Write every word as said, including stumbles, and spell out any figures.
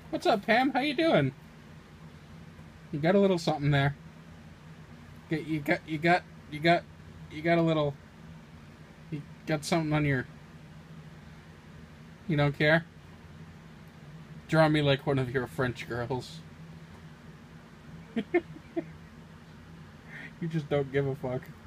What's up, Pam? How you doing? You got a little something there. Get you got you got you got you got a little. You got something on your. You don't care? Draw me like one of your French girls. You just don't give a fuck.